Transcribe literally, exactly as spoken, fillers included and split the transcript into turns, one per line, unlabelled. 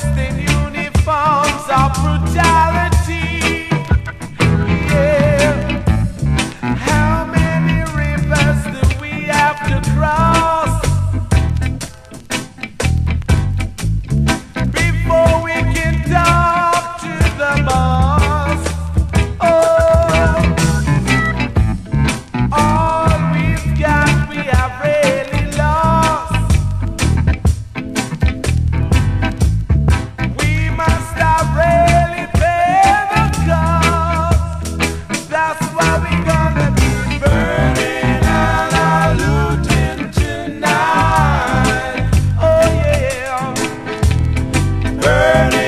dressed in uniforms of brutality. Yeah. How many rivers do we have to cross before we can talk to the boss? Oh, all we've got, we have really lost. We must have really paid the cost. That's why we're gonna be burning and our looting tonight. Oh yeah, burning.